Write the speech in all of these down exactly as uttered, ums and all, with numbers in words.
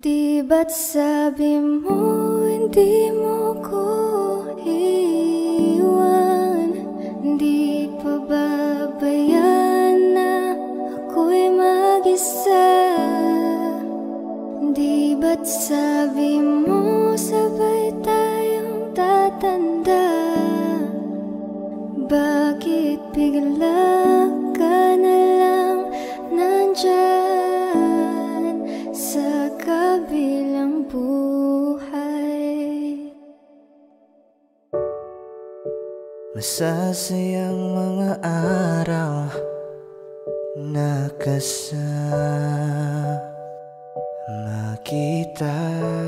Di ba't sabi mo hindi mo ko iwan? Di pa babayaan na ako'y mag-isa? Di ba't sabi mo sabay tayong tatanda? Bakit bigla ka na lang nandyan sa kabilang buhay? Masasayang mga araw na kasama kita.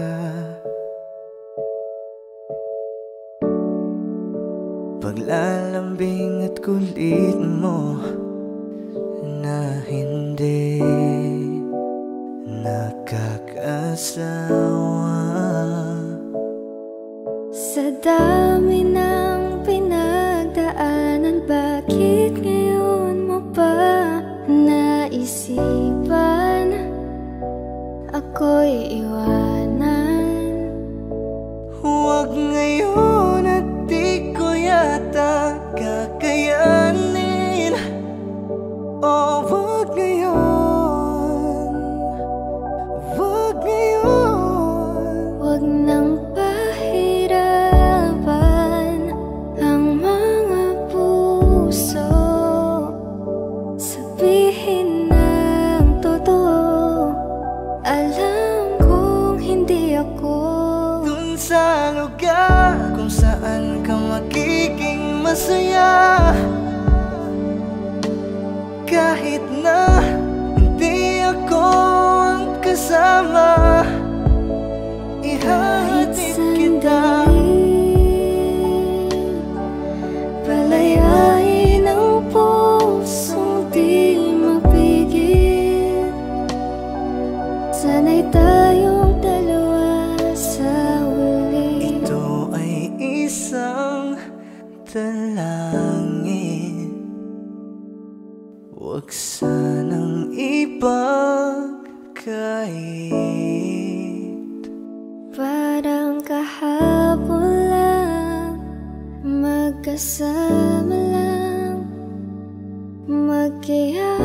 Paglalambing at kulit mo na hindi nakakasawa. Sa dami ng pinagdaanan, bakit ngayon mo pa naisipan ako'y iwanan? Huwag ngayon at di ko yata kakayanin. Oh, wag ngayon, wag ngayon. Wag nang pahirapan ang mga puso. Sabihin ng totoo, alam kong hindi ako Dun sa lugar kung saan ka magiging masaya. Kahit na hindi ako ang kasama, ihahatid kita. Palayain ang pusong di mapigil. Sana'y tayong dalawa sa huli. Ito ay isang dalangin, huwag sanang ipagkait. Parang kahapon lang, magkasama lang, magkaya